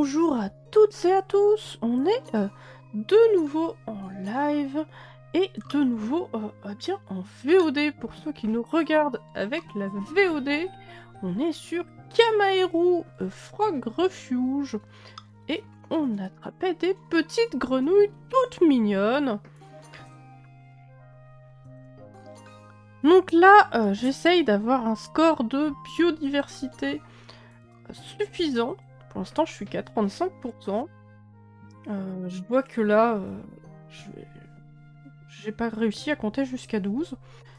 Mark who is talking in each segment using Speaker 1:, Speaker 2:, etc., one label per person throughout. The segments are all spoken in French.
Speaker 1: Bonjour à toutes et à tous, on est de nouveau en live et de nouveau bien en VOD pour ceux qui nous regardent avec la VOD. On est sur Kamaeru Frog Refuge et on attrapait des petites grenouilles toutes mignonnes. Donc là, j'essaye d'avoir un score de biodiversité suffisant. Pour l'instant, je suis qu'à 35%. Je vois que là, j'ai pas réussi à compter jusqu'à 12.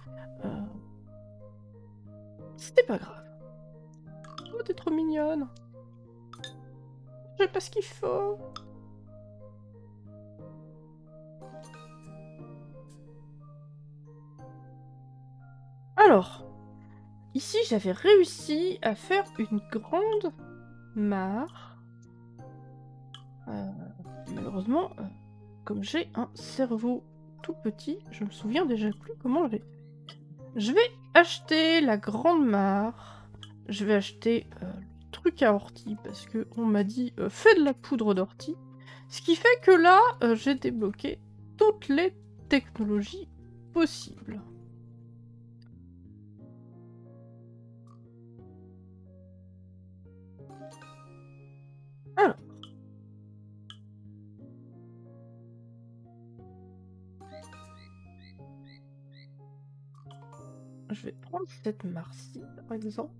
Speaker 1: C'était pas grave. Oh, t'es trop mignonne. J'ai pas ce qu'il faut. Alors, ici, j'avais réussi à faire une grande mare. Malheureusement, comme j'ai un cerveau tout petit, je me souviens déjà plus comment je l'ai fait. Je vais acheter la grande mare. Je vais acheter le truc à ortie parce que on m'a dit fais de la poudre d'ortie. Ce qui fait que là, j'ai débloqué toutes les technologies possibles. Alors. Je vais prendre cette mare-ci, par exemple.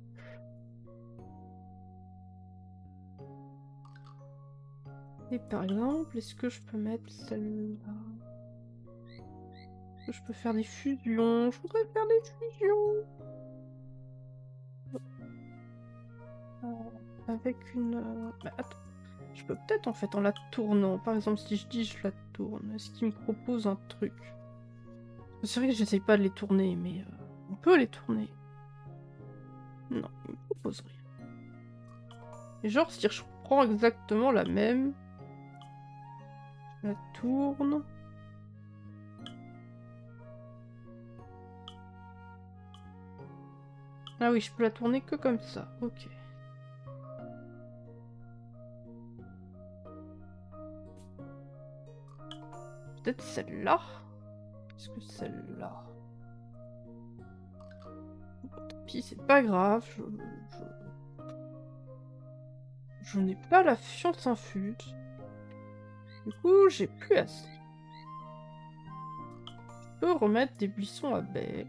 Speaker 1: Et par exemple, est-ce que je peux mettre celle-là? Est-ce que je peux faire des fusions? Je voudrais faire des fusions. Avec une... Bah, attends. Je peux peut-être en fait en la tournant. Par exemple, si je dis je la tourne, est-ce qu'il me propose un truc? C'est vrai que j'essaye pas de les tourner, mais on peut les tourner. Non, il me propose rien. Et genre, si je prends exactement la même, je la tourne. Ah oui, je peux la tourner que comme ça. Ok. Peut-être celle-là? Est-ce que celle-là? Tant pis, c'est pas grave. Je n'ai pas la fiente infuse. Du coup, j'ai plus assez. Je peux remettre des buissons à baies.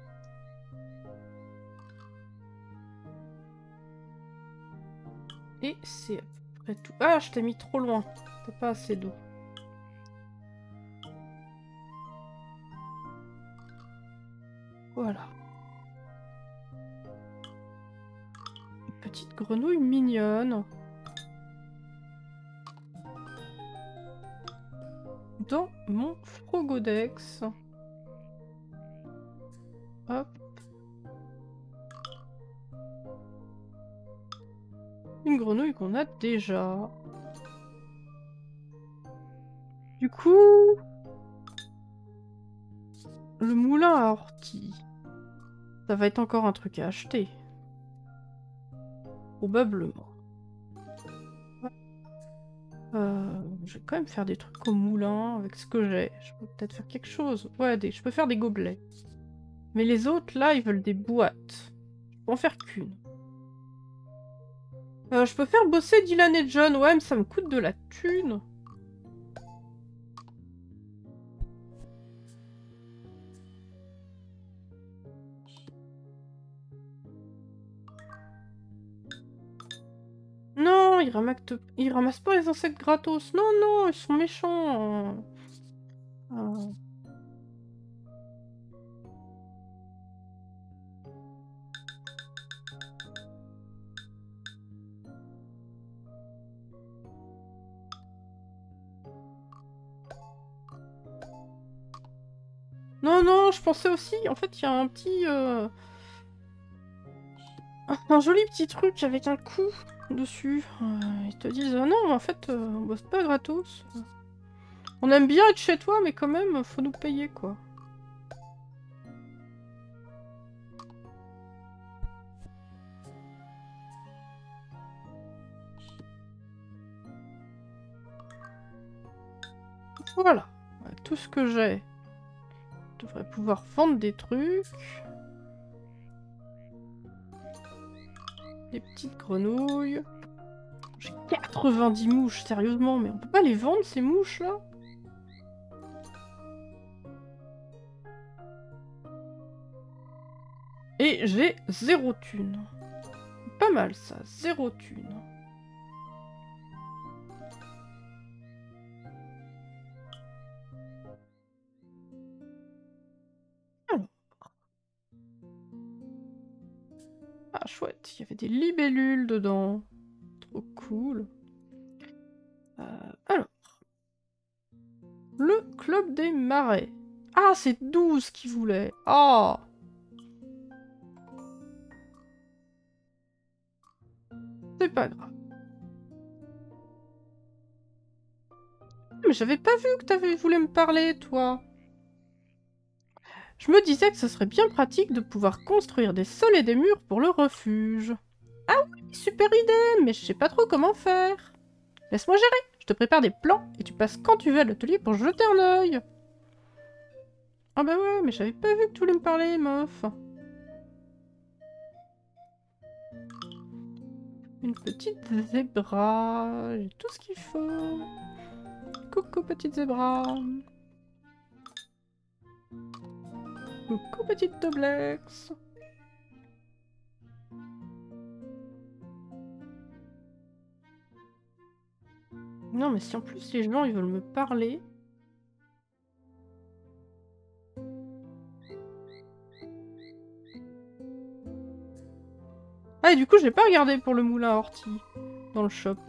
Speaker 1: Et c'est à peu près tout. Ah, je t'ai mis trop loin. T'as pas assez d'eau. Voilà. Une petite grenouille mignonne. Dans mon Frogodex. Hop. Une grenouille qu'on a déjà. Du coup... Le moulin à ortie. Ça va être encore un truc à acheter. Probablement. Je vais quand même faire des trucs au moulin avec ce que j'ai. Je peux peut-être faire quelque chose. Ouais, je peux faire des gobelets. Mais les autres, là, ils veulent des boîtes. Je peux en faire qu'une. Je peux faire bosser Dylan et John. Ouais, mais ça me coûte de la thune. Non, ils ramassent pas les insectes gratos. Non, non, ils sont méchants. Non, non, je pensais aussi... En fait, il y a un petit... Un joli petit truc avec un coup dessus. Ils te disent non, mais en fait, on bosse pas gratos. On aime bien être chez toi, mais quand même, faut nous payer, quoi. Voilà. Avec tout ce que j'ai, je devrais pouvoir vendre des trucs. Des petites grenouilles. J'ai 90 mouches, sérieusement, mais on peut pas les vendre ces mouches là? Et j'ai 0 thune. Pas mal ça, 0 thune. Alors. Ah chouette, il y avait des libellules dedans. Trop cool. Alors. Le club des marais. Ah, c'est 12 qui voulait. Ah. C'est pas grave. Mais j'avais pas vu que t'avais voulu me parler, toi. Je me disais que ce serait bien pratique de pouvoir construire des sols et des murs pour le refuge. Ah oui, super idée, mais je sais pas trop comment faire. Laisse-moi gérer, je te prépare des plans et tu passes quand tu veux à l'atelier pour jeter un œil. Ah bah ouais, mais j'avais pas vu que tu voulais me parler, meuf. Une petite zébra, j'ai tout ce qu'il faut. Coucou petite zébra. Coucou petite Doblex. Non mais si en plus les gens ils veulent me parler... Ah et du coup j'ai pas regardé pour le moulin à ortie dans le shop.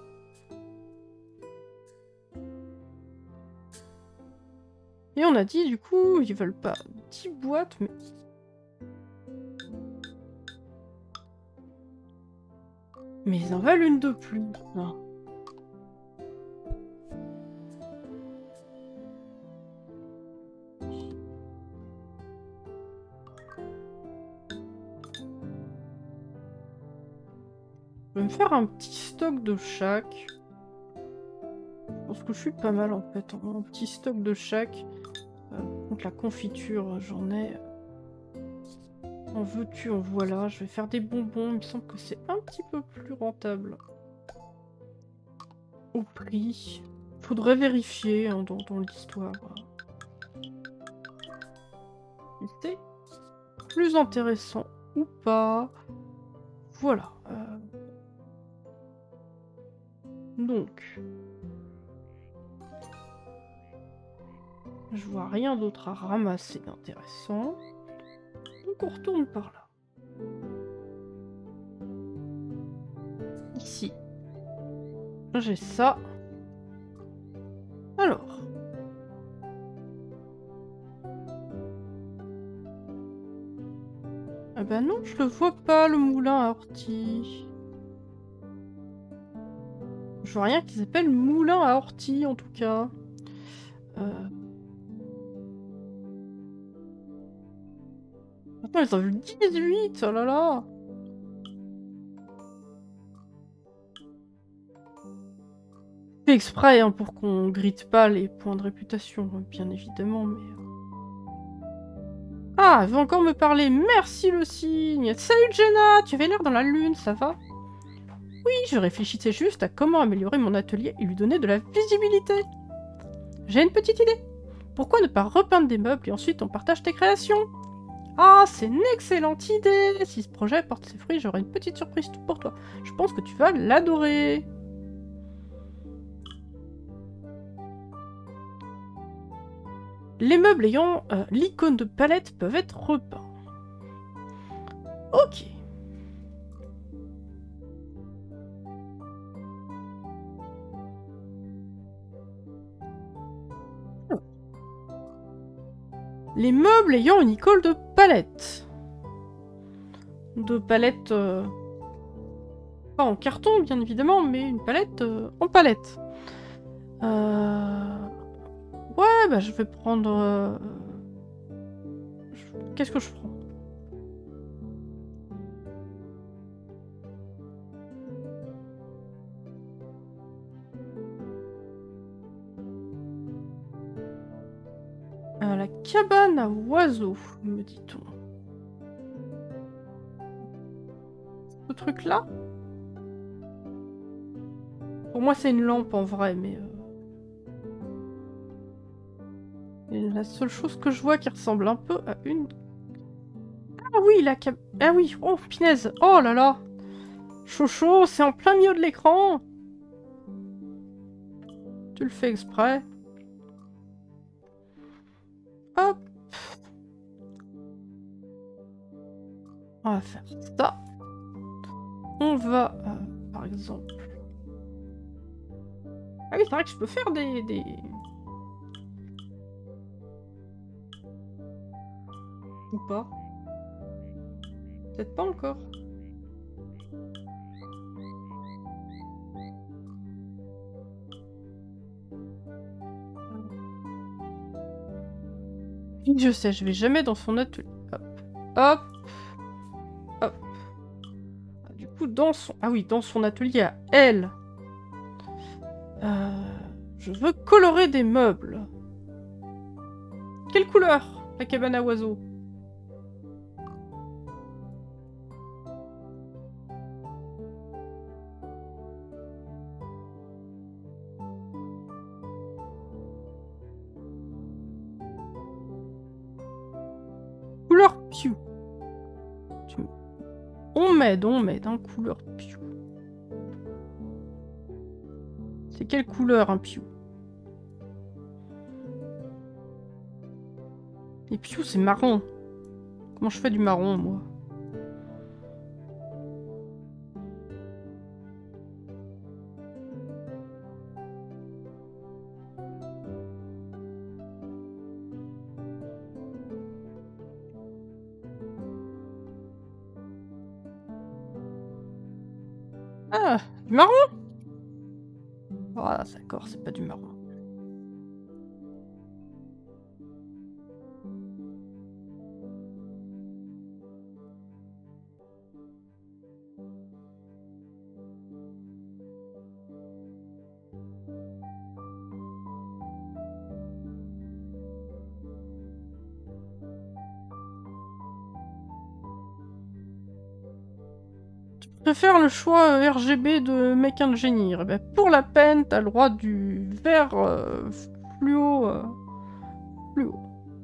Speaker 1: Et on a dit du coup ils veulent pas 10 boîtes mais... Mais ils en veulent une de plus. Non. Je vais me faire un petit stock de chaque. Je pense que je suis pas mal en fait. Un petit stock de chaque. Donc la confiture, j'en ai. En veux-tu, en voilà. Je vais faire des bonbons. Il me semble que c'est un petit peu plus rentable. Au prix. Faudrait vérifier hein, dans l'histoire. C'est plus intéressant ou pas. Voilà. Donc. Je vois rien d'autre à ramasser d'intéressant. Donc on retourne par là. Ici. J'ai ça. Alors. Ah bah non, je le vois pas, le moulin à ortie. Je vois rien qui s'appelle moulin à ortie, en tout cas. Attends, ils ont vu 18, oh là là. Fait exprès, hein, pour qu'on grite pas les points de réputation, bien évidemment, mais... Ah, elle veut encore me parler. Merci le signe. Salut Jenna, tu avais l'air dans la lune, ça va? Oui, je réfléchissais juste à comment améliorer mon atelier et lui donner de la visibilité. J'ai une petite idée. Pourquoi ne pas repeindre des meubles et ensuite on partage tes créations? Ah, c'est une excellente idée. Si ce projet porte ses fruits, j'aurai une petite surprise pour toi. Je pense que tu vas l'adorer. Les meubles ayant l'icône de palette peuvent être repeints. Ok. Les meubles ayant une icône de palette. De palette... pas en carton, bien évidemment, mais une palette en palette. Ouais, bah je vais prendre... Qu'est-ce que je prends? La cabane à oiseaux, me dit-on. Ce truc-là? Pour moi, c'est une lampe en vrai, mais... Et la seule chose que je vois qui ressemble un peu à une... Ah oui, la cabane... Ah oui, oh, punaise. Oh là là. Chocho, c'est en plein milieu de l'écran. Tu le fais exprès. Hop. On va faire ça. On va, par exemple... Ah oui, c'est vrai que je peux faire des... Ou pas. Peut-être pas encore. Je sais, je vais jamais dans son atelier. Hop. Hop. Hop. Du coup, dans son... Ah oui, dans son atelier à elle. Je veux colorer des meubles. Quelle couleur, la cabane à oiseaux? Couleur Pew. On m'aide, hein, couleur Pew. C'est quelle couleur, un Pew? Et Pew, c'est marron. Comment je fais du marron, moi? Ah, du marron? Ah, d'accord, c'est pas du marron. Je préfère le choix RGB de Make Engineer. Eh ben, pour la peine, t'as le droit du vert fluo. Fluo.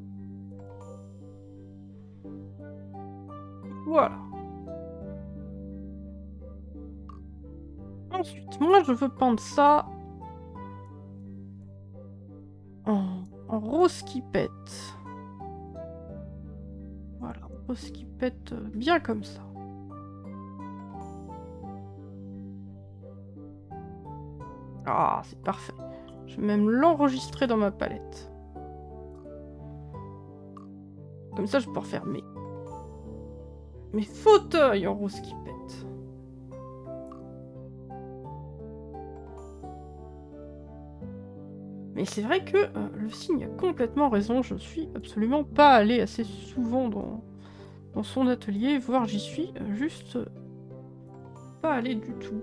Speaker 1: Voilà. Ensuite, moi je veux peindre ça en rose qui pète. Voilà, rose qui pète bien comme ça. Ah, c'est parfait. Je vais même l'enregistrer dans ma palette. Comme ça, je peux refaire mes fauteuils en rose qui pète. Mais c'est vrai que le cygne a complètement raison. Je suis absolument pas allée assez souvent dans son atelier, voire j'y suis juste pas allée du tout.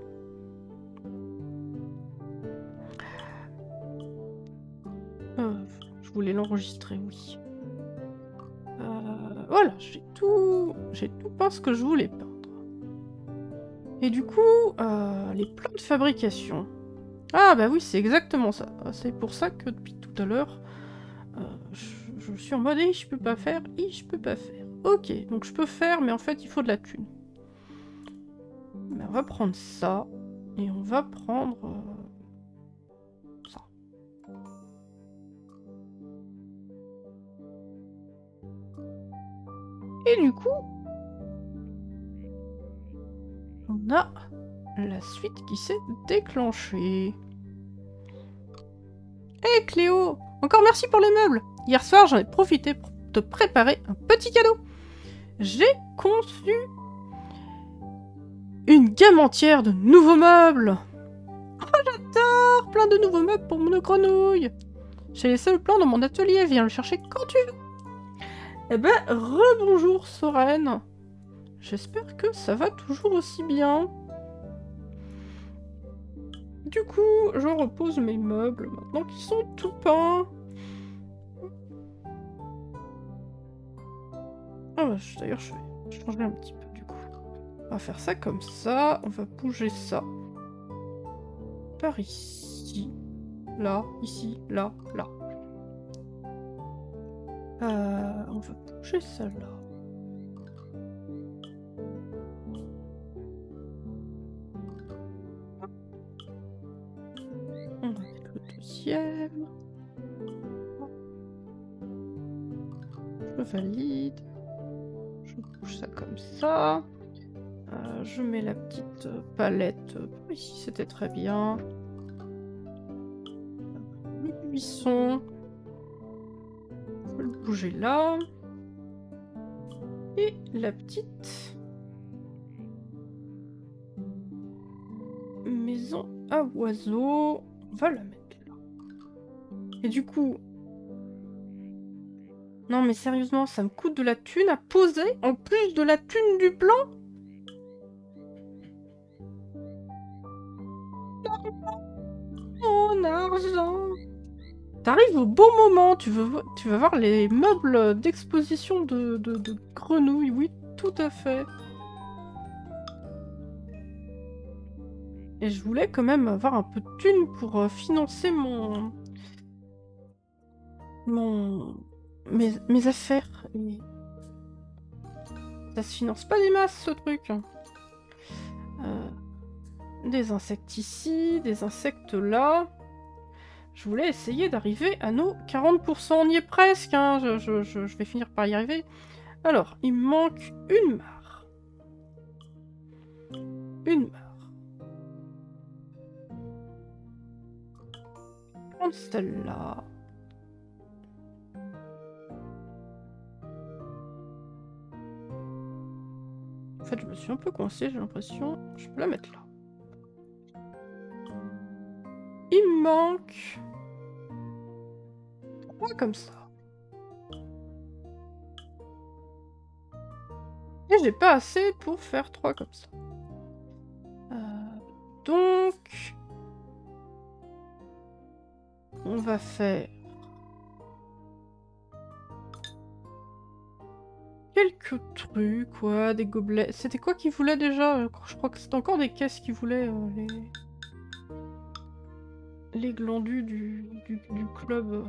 Speaker 1: Je voulais l'enregistrer, oui. Voilà, j'ai tout peint ce que je voulais peindre. Et du coup, les plans de fabrication. Ah bah oui, c'est exactement ça. C'est pour ça que depuis tout à l'heure, je suis en mode « je peux pas faire, je peux pas faire ». Ok, donc je peux faire, mais en fait, il faut de la thune. Mais on va prendre ça, et on va prendre ça. Et du coup, on a la suite qui s'est déclenchée. Hé Cléo, encore merci pour les meubles. Hier soir, j'en ai profité pour te préparer un petit cadeau. J'ai conçu une gamme entière de nouveaux meubles. Oh, j'adore! Plein de nouveaux meubles pour mon grenouille. J'ai laissé le plan dans mon atelier, viens le chercher quand tu veux. Eh ben, rebonjour Soren. J'espère que ça va toujours aussi bien. Du coup, je repose mes meubles maintenant qu'ils sont tout peints. d'ailleurs, je vais changer un petit peu du coup. On va faire ça comme ça. On va bouger ça. Par ici. Là, ici, là, là. On va bouger ça là. On va mettre le deuxième. Je valide. Je bouge ça comme ça. Je mets la petite palette ici, c'était très bien. Le buisson. Je vais le bouger là. Et la petite maison à oiseaux. On va la mettre là. Et du coup... Non mais sérieusement, ça me coûte de la thune à poser en plus de la thune du plan. Mon argent. T'arrives au bon moment, tu vas voir les meubles d'exposition de grenouilles, oui, tout à fait. Et je voulais quand même avoir un peu de thunes pour financer mes affaires. Et... ça se finance pas des masses, ce truc. Des insectes ici, des insectes là. Je voulais essayer d'arriver à nos 40%. On y est presque, hein. Je vais finir par y arriver. Alors, il me manque une mare. Une mare. Prendre celle-là. En fait, je me suis un peu coincée, j'ai l'impression. Je peux la mettre là. Il me manque 3 comme ça. Et j'ai pas assez pour faire 3 comme ça. Donc... on va faire... quelques trucs, quoi, des gobelets. C'était quoi qu'ils voulaient déjà? Je crois que c'était encore des caisses qu'ils voulaient, les glandus du club.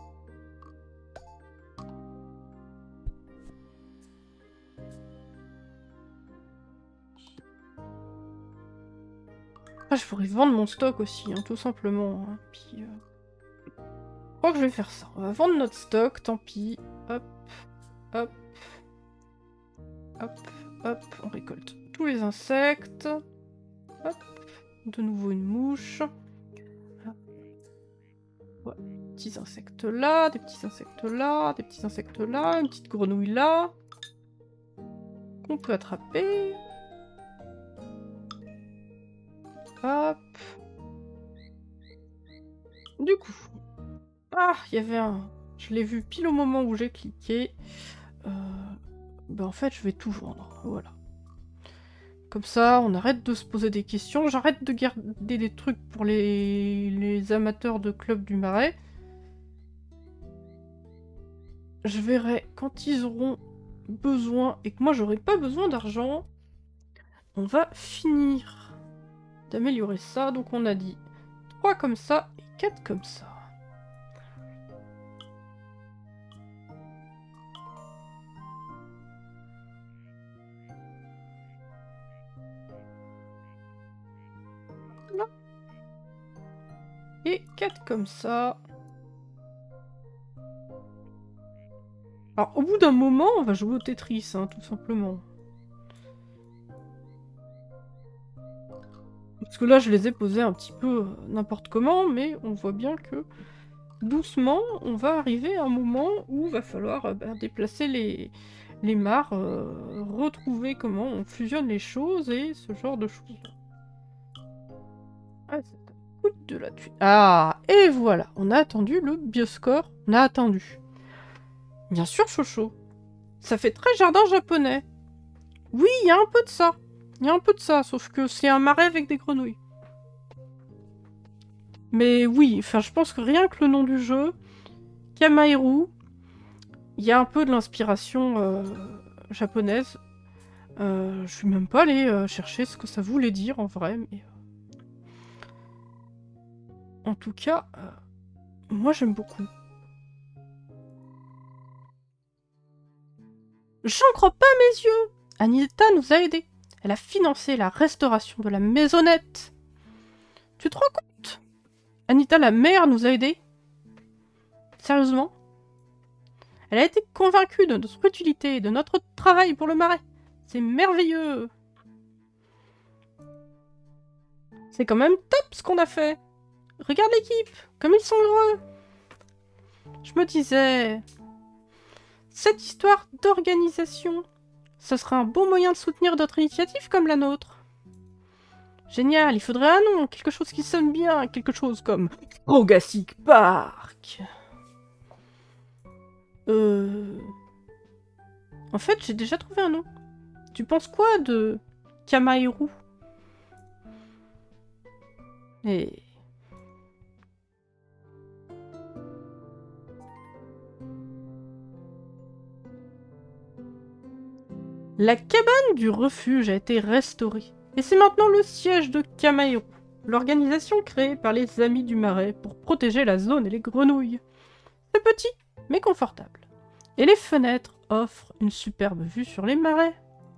Speaker 1: Ah, je pourrais vendre mon stock aussi, hein, tout simplement. Hein. Puis, je crois que je vais faire ça. On va vendre notre stock, tant pis. Hop, hop, hop, hop. On récolte tous les insectes. Hop, de nouveau une mouche. Ouais, des petits insectes là, des petits insectes là, des petits insectes là, une petite grenouille là. Qu'on peut attraper. Hop. Du coup. Ah, il y avait un... je l'ai vu pile au moment où j'ai cliqué. Ben en fait, je vais tout vendre. Voilà. Comme ça, on arrête de se poser des questions. J'arrête de garder des trucs pour les amateurs de Club du Marais. Je verrai quand ils auront besoin et que moi j'aurai pas besoin d'argent. On va finir d'améliorer ça. Donc on a dit 3 comme ça et 4 comme ça. Là. Et 4 comme ça. Alors au bout d'un moment, on va jouer au Tetris, hein, tout simplement. Parce que là, je les ai posés un petit peu n'importe comment, mais on voit bien que doucement, on va arriver à un moment où il va falloir déplacer les mares, retrouver comment on fusionne les choses et ce genre de choses. Ah, ça coûte de la thune. Ah, et voilà, on a attendu le bioscore, on a attendu. Bien sûr, Chocho. Ça fait très jardin japonais. Oui, il y a un peu de ça. Il y a un peu de ça, sauf que c'est un marais avec des grenouilles. Mais oui, enfin, je pense que rien que le nom du jeu, Kamairu, il y a un peu de l'inspiration japonaise. Je suis même pas allée chercher ce que ça voulait dire en vrai, mais... En tout cas, moi j'aime beaucoup. J'en crois pas mes yeux! Anita nous a aidés. Elle a financé la restauration de la maisonnette. Tu te rends compte? Anita la mère nous a aidés. Sérieusement? Elle a été convaincue de notre utilité et de notre travail pour le marais. C'est merveilleux. C'est quand même top ce qu'on a fait. Regarde l'équipe, comme ils sont heureux. Je me disais... Cette histoire d'organisation, ce serait un bon moyen de soutenir d'autres initiatives comme la nôtre. Génial, il faudrait un nom, quelque chose qui sonne bien, quelque chose comme Rogacic Park. En fait, j'ai déjà trouvé un nom. Tu penses quoi de Kamairu? Et... La cabane du refuge a été restaurée, et c'est maintenant le siège de Kamairu, l'organisation créée par les Amis du Marais pour protéger la zone et les grenouilles. C'est petit, mais confortable. Et les fenêtres offrent une superbe vue sur les marais.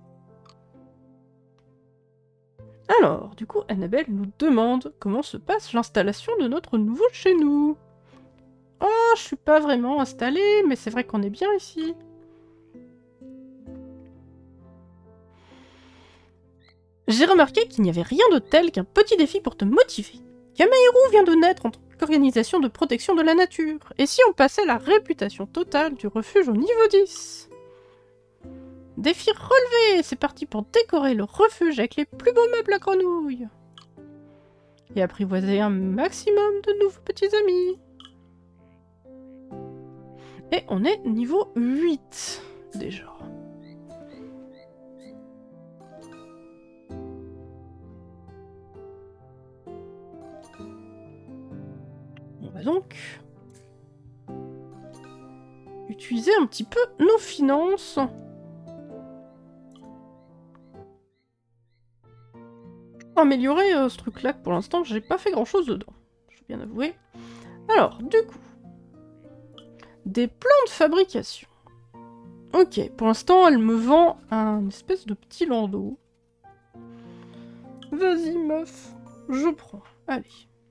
Speaker 1: Alors, du coup, Annabelle nous demande comment se passe l'installation de notre nouveau chez nous. Oh, je suis pas vraiment installée, mais c'est vrai qu'on est bien ici. J'ai remarqué qu'il n'y avait rien de tel qu'un petit défi pour te motiver. Kamairu vient de naître en tant qu'organisation de protection de la nature, et si on passait la réputation totale du refuge au niveau 10? Défi relevé! C'est parti pour décorer le refuge avec les plus beaux meubles à grenouilles. Et apprivoiser un maximum de nouveaux petits amis. Et on est niveau 8, déjà. On va donc utiliser un petit peu nos finances. Pour améliorer ce truc-là, pour l'instant, j'ai pas fait grand-chose dedans. Je vais bien avouer. Alors, du coup, des plans de fabrication. Ok, pour l'instant, elle me vend un espèce de petit landau. Vas-y, meuf, je prends. Allez.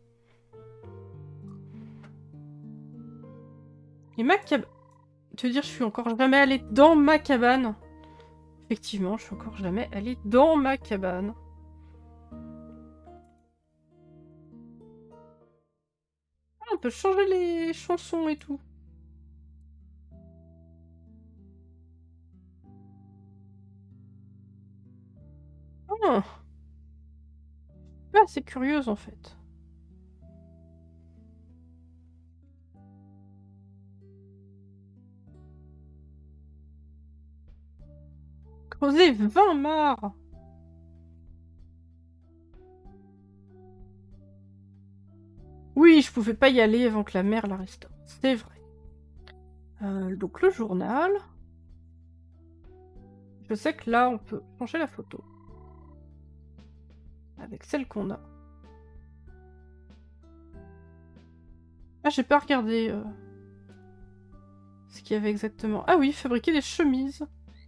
Speaker 1: Et ma cabane... Tu veux dire, je suis encore jamais allée dans ma cabane? Effectivement, je suis encore jamais allée dans ma cabane. Ah, on peut changer les chansons et tout. Ah. C'est curieuse en fait. Creuser 20 mares. Oui, je pouvais pas y aller avant que la mer la restaure. C'est vrai. Donc le journal. Je sais que là, on peut changer la photo. Avec celle qu'on a. Ah, j'ai pas regardé ce qu'il y avait exactement. Ah oui, fabriquer des chemises.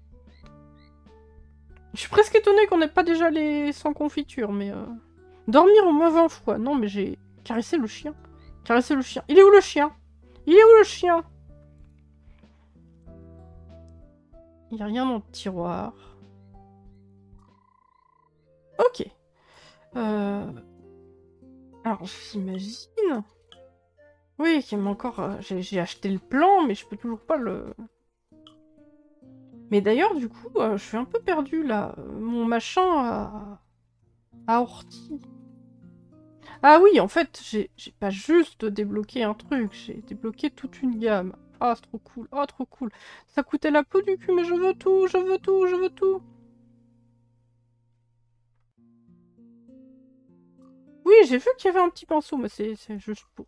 Speaker 1: Je suis presque étonnée qu'on n'ait pas déjà les sans confiture, mais... Dormir au moins 20 fois. Non, mais j'ai caressé le chien. Caresser le chien. Il est où le chien? Il est où le chien? Il n'y a rien dans le tiroir. Ok. Alors, j'imagine... Oui, qu'il m'a encore... j'ai acheté le plan, mais je peux toujours pas le... Mais d'ailleurs, du coup, je suis un peu perdue, là. Mon machin a orti. Ah oui, en fait, j'ai pas juste débloqué un truc, j'ai débloqué toute une gamme. Ah, c'est trop cool, oh, trop cool. Ça coûtait la peau du cul, mais je veux tout, je veux tout, je veux tout. Oui, j'ai vu qu'il y avait un petit pinceau, mais c'est juste pour...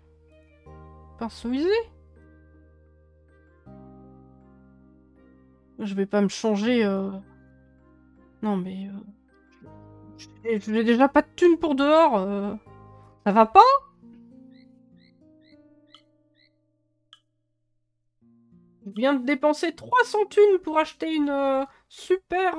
Speaker 1: pinceauiser. Je vais pas me changer... Non, mais... J'ai déjà pas de thunes pour dehors. Ça va pas? Je viens de dépenser 300 thunes pour acheter une super...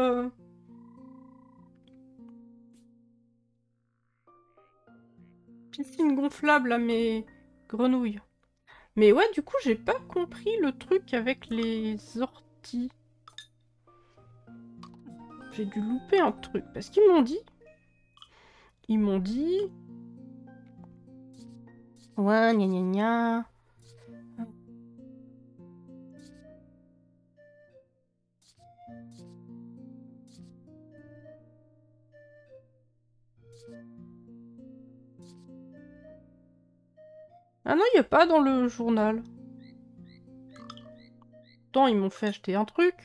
Speaker 1: piscine gonflable à mes grenouilles. Mais ouais, du coup, j'ai pas compris le truc avec les orties. J'ai dû louper un truc. Parce qu'ils m'ont dit... Ils m'ont dit... Ouais, gna gna gna... Ah non, il n'y a pas dans le journal. Pourtant, ils m'ont fait acheter un truc.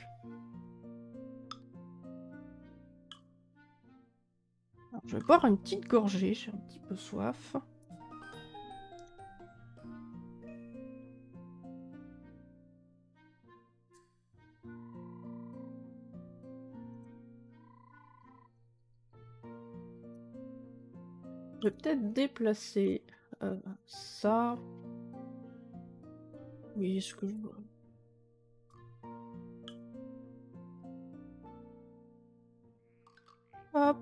Speaker 1: Alors, je vais boire une petite gorgée, j'ai un petit peu soif. Je vais peut-être déplacer ça. Oui, est-ce que je... Hop.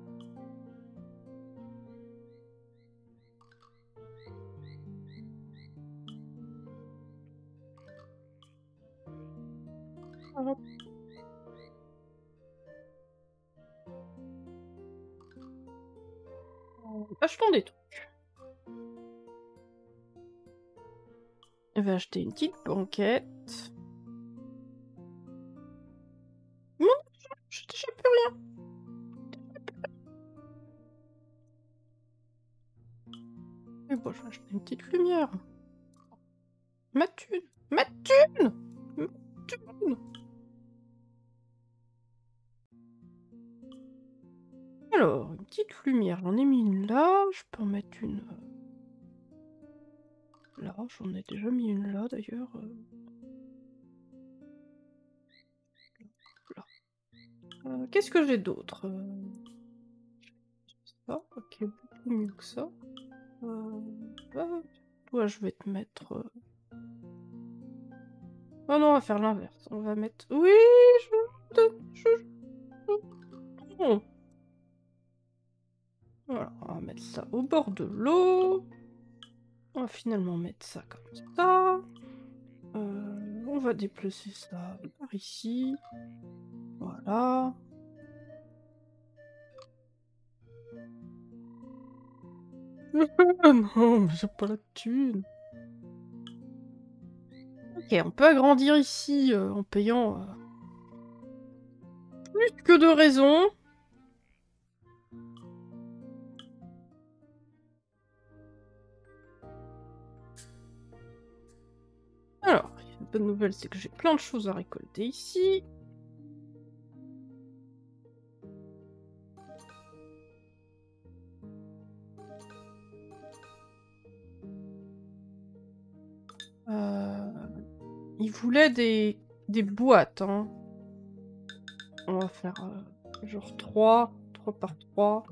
Speaker 1: Hop. Achetons des trucs. Je vais acheter une petite banquette. Non, j'ai déjà plus rien. Et bon, je vais acheter une petite lumière. Ma thune! Ma thune! Ma thune! Alors, une petite lumière. J'en ai mis une là. Je peux en mettre une... Là, j'en ai déjà mis une là d'ailleurs. Qu'est-ce que j'ai d'autre? Ça, ok, beaucoup mieux que ça. Toi, je vais te mettre... Oh non, on va faire l'inverse. On va mettre... Oui, Non. Voilà, on va mettre ça au bord de l'eau. On va finalement mettre ça comme ça. On va déplacer ça par ici. Voilà. Non, mais j'ai pas la thune. Ok, on peut agrandir ici en payant plus que de raison. Alors, la bonne nouvelle, c'est que j'ai plein de choses à récolter ici. Il voulait des boîtes, hein. On va faire genre 3 par 3.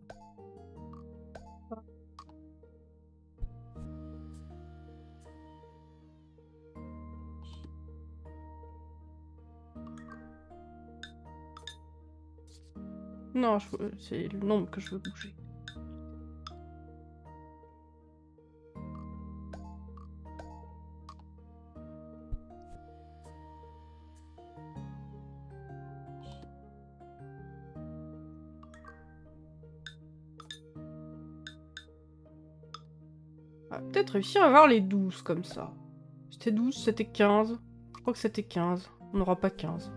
Speaker 1: Non, c'est le nombre que je veux bouger. On va peut-être réussir à avoir les 12 comme ça. C'était 12, c'était 15. Je crois que c'était 15. On n'aura pas 15.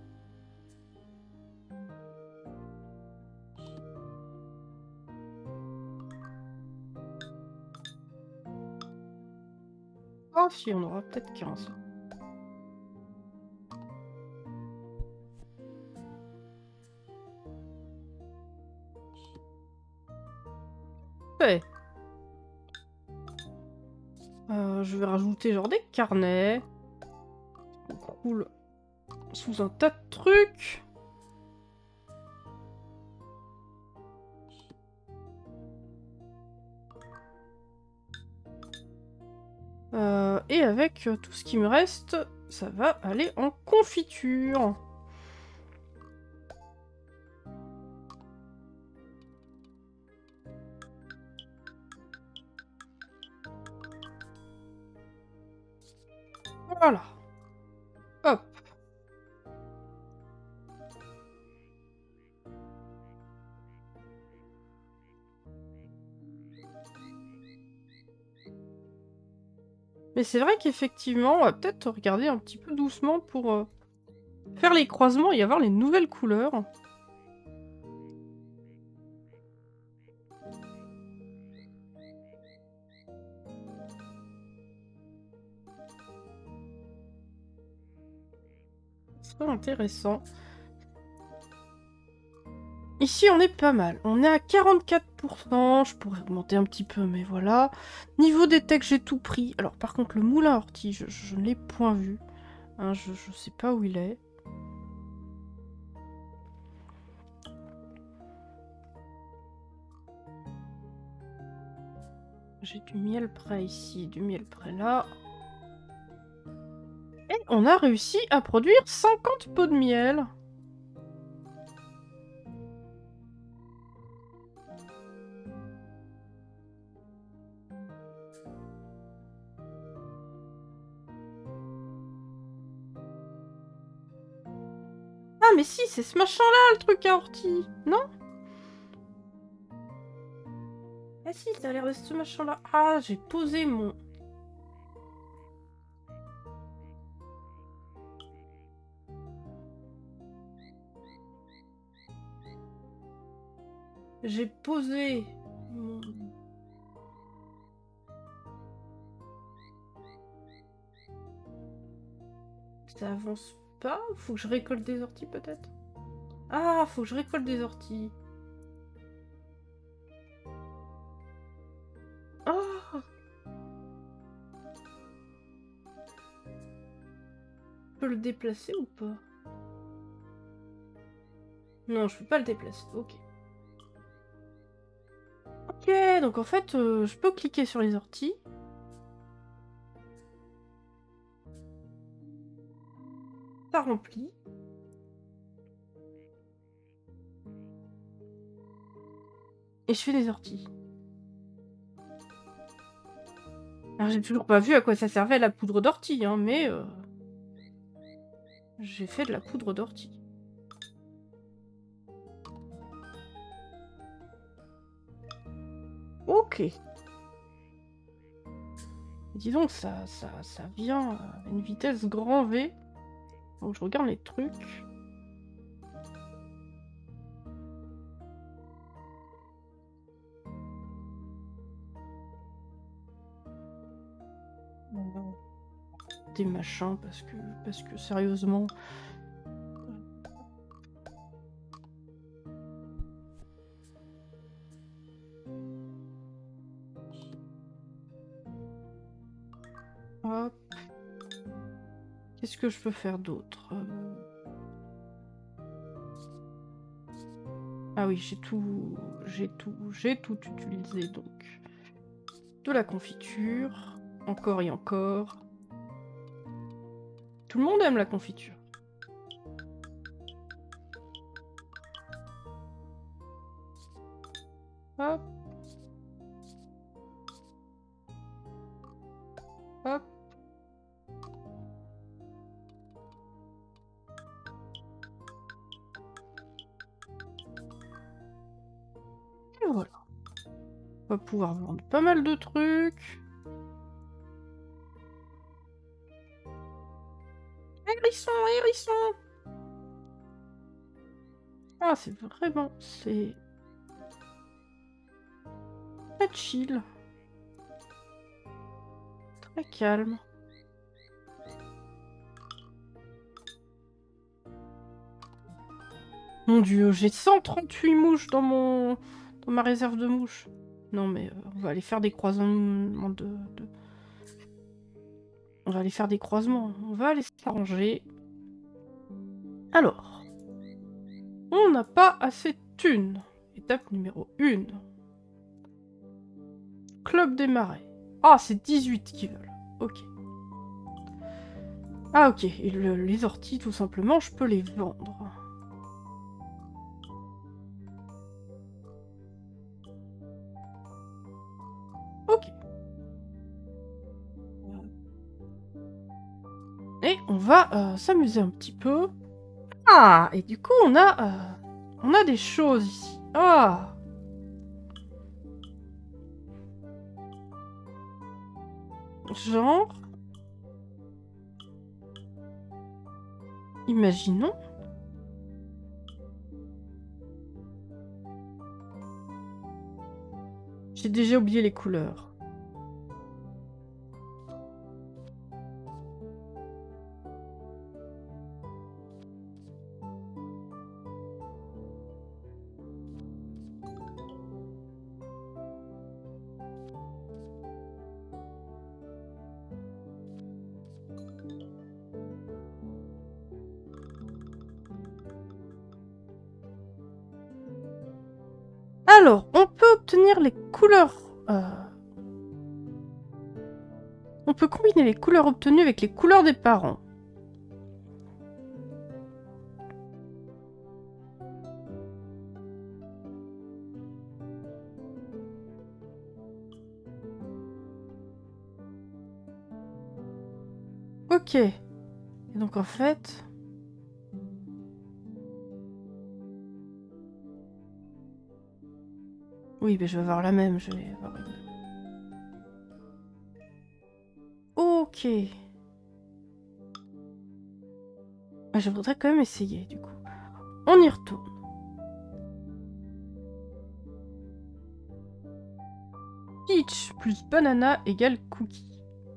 Speaker 1: Ah si, on aura peut-être 15. Ouais. Je vais rajouter genre des carnets. On roule sous un tas de trucs. Et avec tout ce qui me reste, ça va aller en confiture. Voilà. Hop. Mais c'est vrai qu'effectivement, on va peut-être regarder un petit peu doucement pour faire les croisements et avoir les nouvelles couleurs. C'est pas intéressant. Ici, on est pas mal. On est à 44%. Je pourrais augmenter un petit peu, mais voilà. Niveau des textes, j'ai tout pris. Alors, par contre, le moulin à ortie, je ne l'ai point vu. Hein, je sais pas où il est. J'ai du miel prêt ici, du miel prêt là. Et on a réussi à produire 50 pots de miel. Ah mais si, c'est ce machin-là, le truc à ortie, non? Ah si, ça a l'air de ce machin-là. Ah, j'ai posé mon... J'ai posé mon... Ça avance pas? Faut que je récolte des orties peut-être? Ah, faut que je récolte des orties. Ah! Je peux le déplacer ou pas? Non, je peux pas le déplacer. Ok. Ok, donc en fait, je peux cliquer sur les orties. Ça remplit. Et je fais des orties. Alors j'ai toujours pas vu à quoi ça servait la poudre d'ortie, hein, mais... J'ai fait de la poudre d'ortie. Ok. Dis donc, ça vient à une vitesse grand V. Donc je regarde les trucs. Des machins parce que sérieusement. Hop. Qu'est-ce que je peux faire d'autre? Ah oui, j'ai tout utilisé donc. De la confiture, encore et encore. Tout le monde aime la confiture. Hop. Hop. Et voilà. On va pouvoir vendre pas mal de trucs. Hérisson, hérisson! Ah, c'est vraiment... C'est... très chill. Très calme. Mon dieu, j'ai 138 mouches dans ma réserve de mouches. Non mais on va aller faire des croisements On va aller faire des croisements. On va aller s'arranger. Alors, on n'a pas assez de thunes. Étape numéro 1. Club des marais. Ah, c'est 18 qui veulent. Ok. Ah ok, et les orties, tout simplement, je peux les vendre. Ok. Et on va s'amuser un petit peu. Ah, et du coup, on a des choses ici. Ah. Genre... Imaginons... J'ai déjà oublié les couleurs. Alors, on peut obtenir les couleurs... On peut combiner les couleurs obtenues avec les couleurs des parents. Ok. Et donc en fait... Oui, mais je vais avoir la même, je vais avoir une... Ok. Ah, je voudrais quand même essayer, du coup. On y retourne. Peach plus banana égale cookie.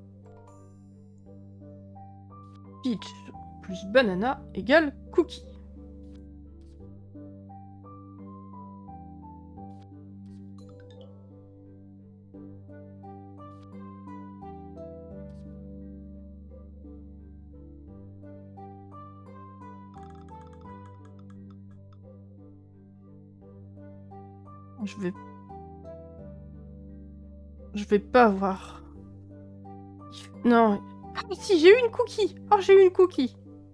Speaker 1: Peach plus banana égale cookie. Je vais pas avoir... Non. Ah si, j'ai eu une cookie. Oh, j'ai eu une cookie.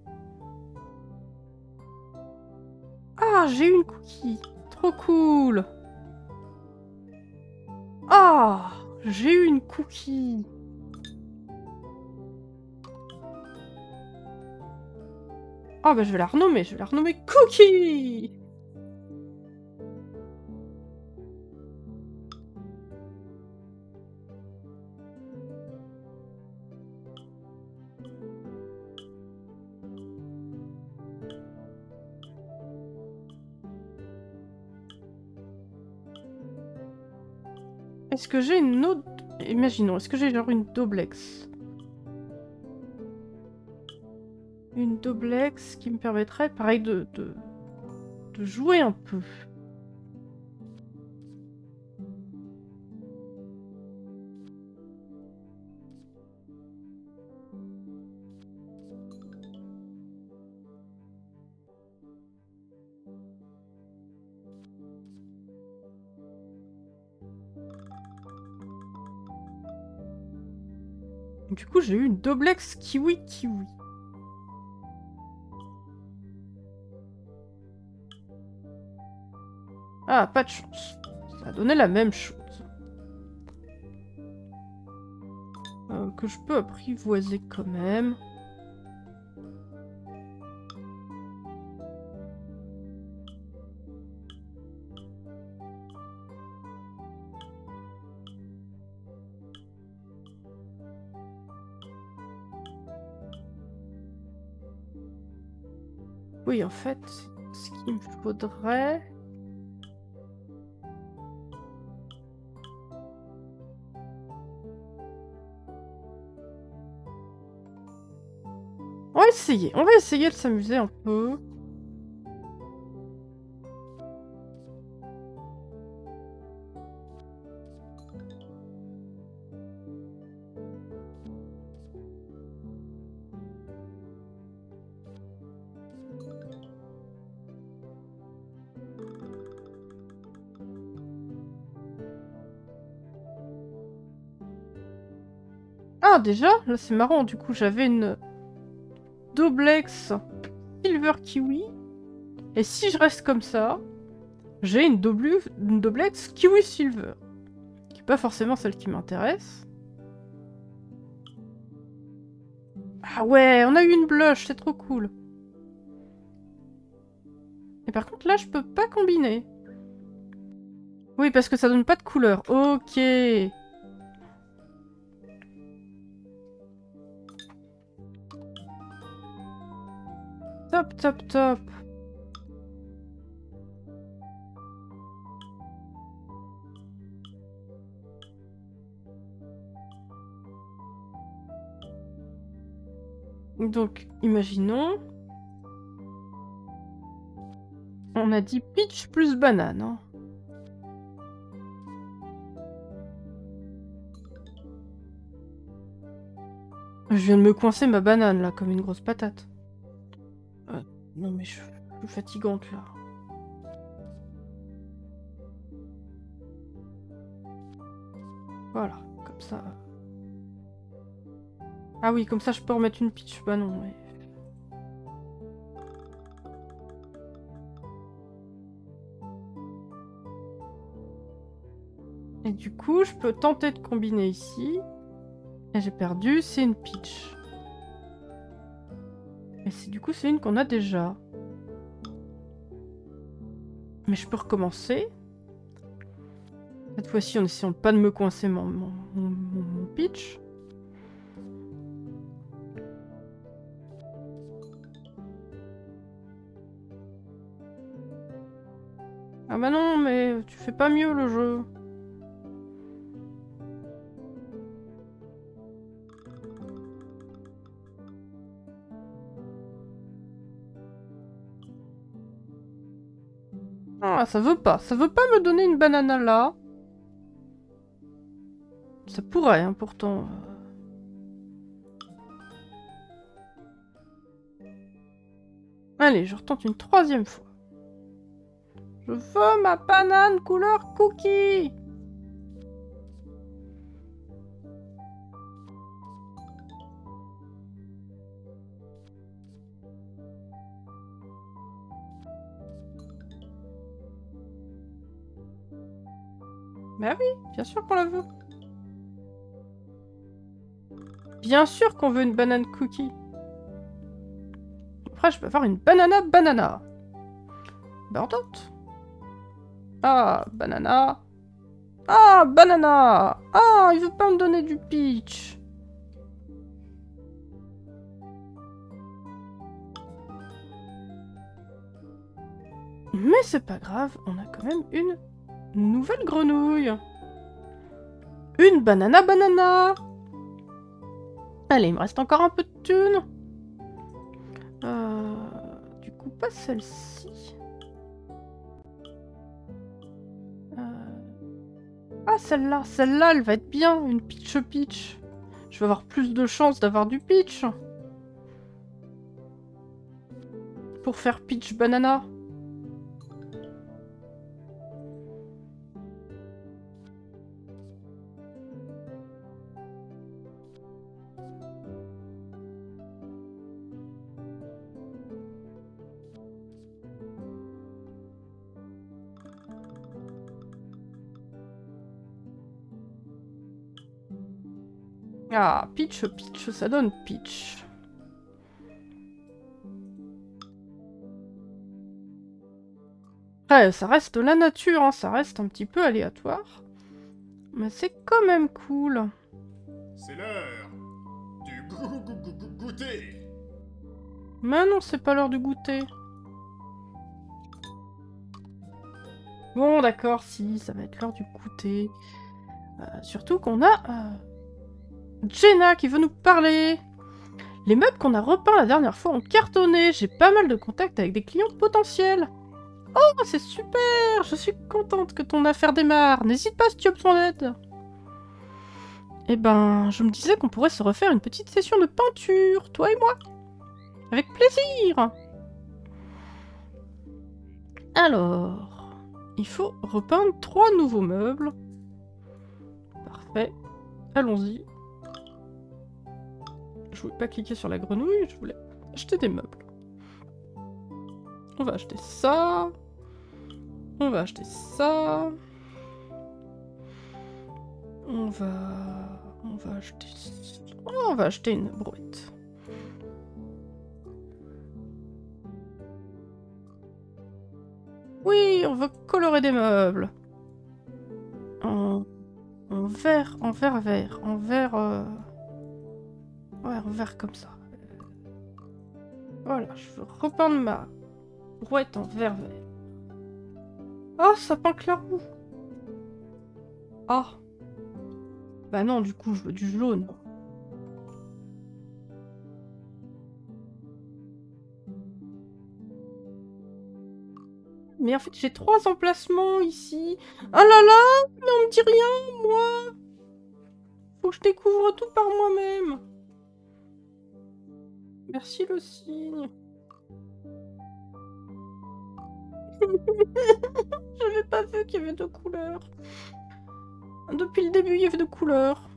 Speaker 1: Ah, j'ai eu une cookie. Trop cool. Ah, j'ai eu une cookie. Ah bah je vais la renommer Cookie. Est-ce que j'ai une autre... Imaginons, est-ce que j'ai genre une Doblex? Une Doblex qui me permettrait, pareil, de jouer un peu. Du coup, j'ai eu une Doblex Kiwi Kiwi. Ah, pas de chance. Ça a donné la même chose. Que je peux apprivoiser quand même. Oui, en fait, ce qu'il me faudrait... on va essayer de s'amuser un peu. Ah, déjà, là c'est marrant, du coup j'avais une Doblex Silver Kiwi. Et si je reste comme ça, j'ai une Doblex Kiwi Silver. Qui n'est pas forcément celle qui m'intéresse. Ah ouais, on a eu une blush, c'est trop cool. Et par contre là, je peux pas combiner. Oui, parce que ça donne pas de couleur. Ok. Top, top, top. Donc, imaginons... On a dit peach plus banane. Hein. Je viens de me coincer ma banane, là, comme une grosse patate. Non, mais je suis fatigante, là. Voilà, comme ça. Ah oui, comme ça, je peux remettre une peach. Bah non, mais... Et du coup, je peux tenter de combiner ici. Et j'ai perdu, c'est une peach. Et du coup, c'est une qu'on a déjà. Mais je peux recommencer. Cette fois-ci, en essayant de pas de me coincer mon peach. Ah bah non, mais tu fais pas mieux le jeu. Ah, ça veut pas. Ça veut pas me donner une banana là. Ça pourrait, hein, pourtant. Allez, je retente une troisième fois. Je veux ma banane couleur cookie. Bah oui, bien sûr qu'on la veut. Bien sûr qu'on veut une banane cookie. Après, je peux avoir une banana. Bah on tente. Ah, banana. Ah, banana. Ah, il veut pas me donner du peach. Mais c'est pas grave, on a quand même une nouvelle grenouille. Une banana. Allez, il me reste encore un peu de thunes. Du coup, pas celle-ci. Ah, celle-là. Celle-là, elle va être bien. Une peach. Je vais avoir plus de chances d'avoir du peach. Pour faire peach banana. Ah, peach, ça donne peach. Ouais, ça reste la nature, hein, ça reste un petit peu aléatoire. Mais c'est quand même cool.
Speaker 2: C'est l'heure du goûter.
Speaker 1: Mais non, c'est pas l'heure du goûter. Bon, d'accord, si, ça va être l'heure du goûter. Surtout qu'on a Jenna qui veut nous parler. Les meubles qu'on a repeints la dernière fois ont cartonné. J'ai pas mal de contacts avec des clients potentiels. Oh, c'est super! Je suis contente que ton affaire démarre. N'hésite pas si tu as besoin d'aide. Eh ben, je me disais qu'on pourrait se refaire une petite session de peinture, toi et moi. Avec plaisir. Alors, il faut repeindre 3 nouveaux meubles. Parfait. Allons-y. Je voulais pas cliquer sur la grenouille, je voulais acheter des meubles. On va acheter ça. On va acheter ça. On va acheter... Oh, on va acheter une brouette. Oui, on veut colorer des meubles. En vert, en vert vert, en vert... Ouais, en vert comme ça. Voilà, je veux repeindre ma brouette en vert vert. Oh, ça peint clairement. Ah. Bah non, du coup, je veux du jaune. Mais en fait, j'ai 3 emplacements ici. Ah là là, mais on me dit rien, moi. Faut que je découvre tout par moi-même. Merci le signe. J'avais pas vu qu'il y avait 2 couleurs. Depuis le début, il y avait 2 couleurs.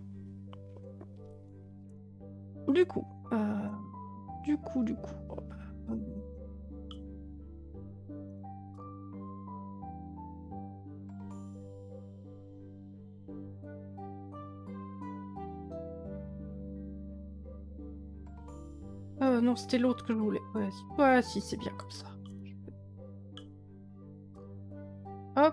Speaker 1: Du coup. Non, c'était l'autre que je voulais. Ouais, si, c'est bien comme ça. Hop.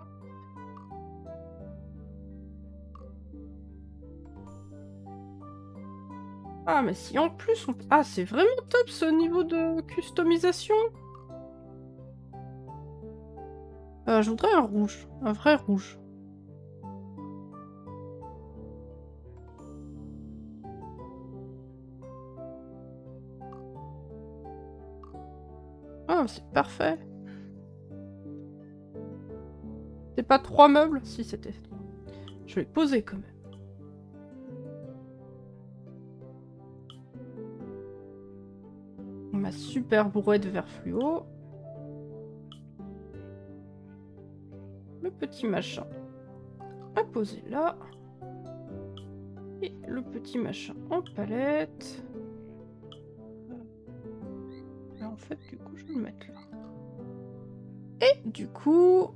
Speaker 1: Ah, mais si en plus on... Ah, c'est vraiment top ce niveau de customisation. Je voudrais un rouge. Un vrai rouge. Ah, c'est parfait. C'est pas 3 meubles? Si, c'était 3. Je vais les poser quand même. Ma super brouette vert fluo. Le petit machin à poser là. Et le petit machin en palette. Là, en fait, du coup, je vais le mettre là. Et du coup,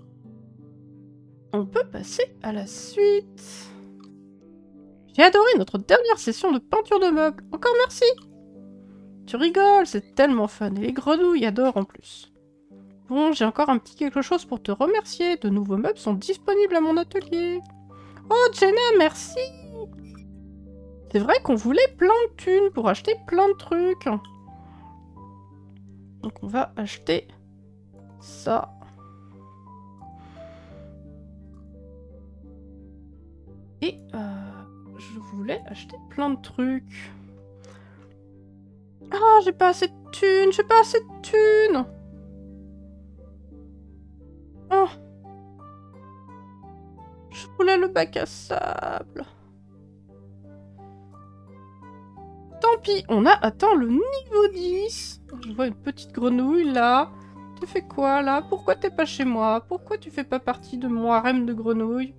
Speaker 1: on peut passer à la suite. J'ai adoré notre dernière session de peinture de meubles. Encore merci. Tu rigoles, c'est tellement fun. Et les grenouilles adorent en plus. Bon, j'ai encore un petit quelque chose pour te remercier. De nouveaux meubles sont disponibles à mon atelier. Oh, Jenna, merci. C'est vrai qu'on voulait plein de thunes pour acheter plein de trucs. Donc on va acheter ça. Et je voulais acheter plein de trucs. Ah, j'ai pas assez de thunes, j'ai pas assez de thunes. Oh. Je voulais le bac à sable. Tant pis, on a atteint le niveau 10. Je vois une petite grenouille là. Tu fais quoi là? Pourquoi t'es pas chez moi? Pourquoi tu fais pas partie de mon harem de grenouilles?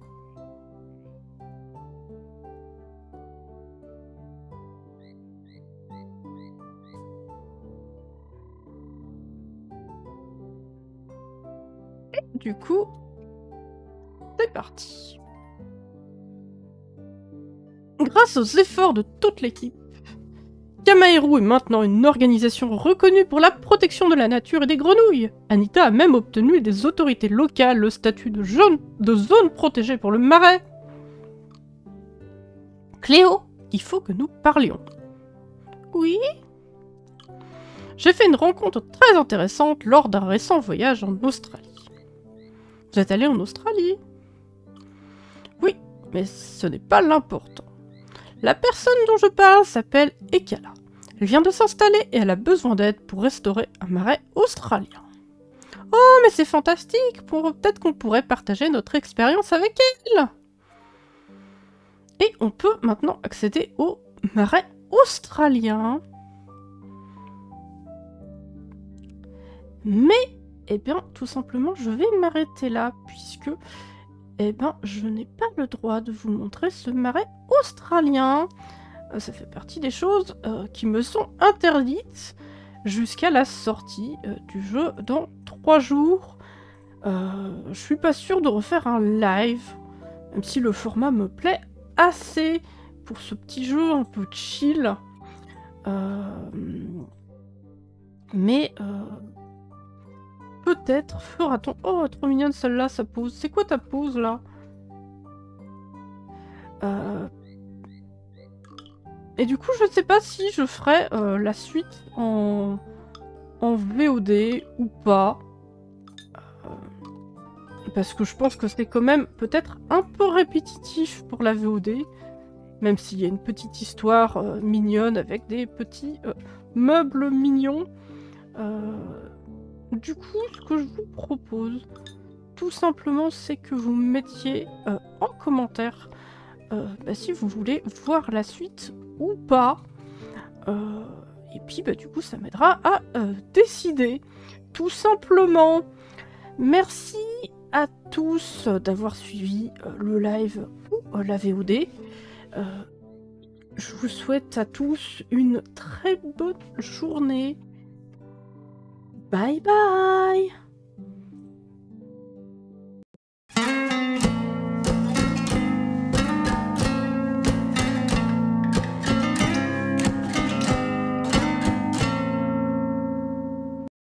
Speaker 1: Et du coup, c'est parti. Grâce aux efforts de toute l'équipe, Kamaeru est maintenant une organisation reconnue pour la protection de la nature et des grenouilles. Anita a même obtenu des autorités locales le statut de zone protégée pour le marais. Cléo, il faut que nous parlions. Oui? J'ai fait une rencontre très intéressante lors d'un récent voyage en Australie. Vous êtes allé en Australie? Oui, mais ce n'est pas l'important. La personne dont je parle s'appelle Ekala. Elle vient de s'installer et elle a besoin d'aide pour restaurer un marais australien. Oh, mais c'est fantastique! Peut-être qu'on pourrait partager notre expérience avec elle! Et on peut maintenant accéder au marais australien. Mais, eh bien, tout simplement, je vais m'arrêter là, puisque, eh bien, je n'ai pas le droit de vous montrer ce marais australien. Ça fait partie des choses qui me sont interdites jusqu'à la sortie du jeu dans 3 jours. Je suis pas sûre de refaire un live, même si le format me plaît assez pour ce petit jeu un peu chill. Mais peut-être fera-t-on... Oh, trop mignonne celle-là, sa pose. C'est quoi ta pose, là? Et du coup, je sais pas si je ferai la suite en VOD ou pas. Parce que je pense que c'est quand même peut-être un peu répétitif pour la VOD. Même s'il y a une petite histoire mignonne avec des petits meubles mignons. Du coup, ce que je vous propose, tout simplement, c'est que vous mettiez en commentaire si vous voulez voir la suite ou pas. Et puis, du coup, ça m'aidera à décider, tout simplement. Merci à tous d'avoir suivi le live ou la VOD. Je vous souhaite à tous une très bonne journée. Bye bye!